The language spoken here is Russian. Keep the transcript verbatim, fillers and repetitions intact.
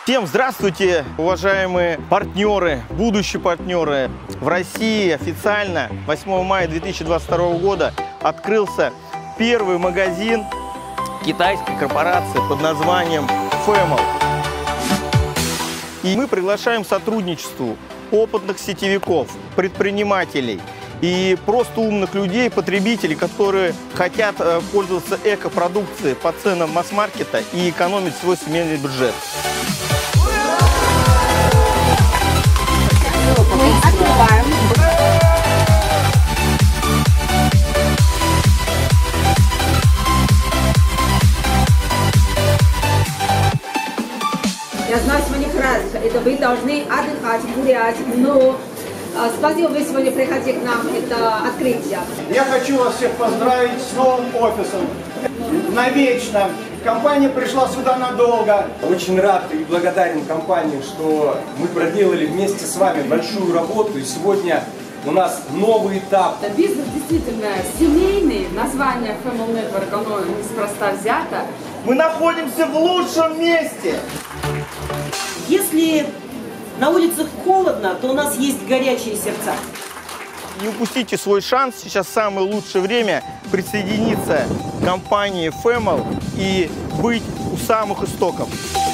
Всем здравствуйте, уважаемые партнеры, будущие партнеры. В России официально восьмого мая две тысячи двадцать второго года открылся первый магазин китайской корпорации под названием Femel. И мы приглашаем к сотрудничеству опытных сетевиков, предпринимателей и просто умных людей, потребителей, которые хотят пользоваться экопродукцией по ценам масс-маркета и экономить свой семейный бюджет. Мы открываем. Я знаю, сегодня хорошо, это вы должны отдыхать, гулять, но а, спасибо, вы сегодня приходите к нам, это открытие. Я хочу вас всех поздравить с новым офисом, навечно. Компания пришла сюда надолго. Очень рад и благодарен компании, что мы проделали вместе с вами большую работу. И сегодня у нас новый этап. Бизнес действительно семейный. Название Femel Network, оно неспроста взято. Мы находимся в лучшем месте. Если на улицах холодно, то у нас есть горячие сердца. Не упустите свой шанс. Сейчас самое лучшее время присоединиться к компании Femel и быть у самых истоков.